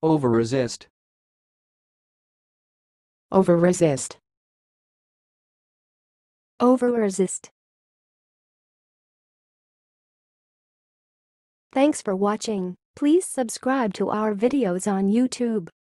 overresist, overresist, overresist. Thanks for watching. Please subscribe to our videos on YouTube.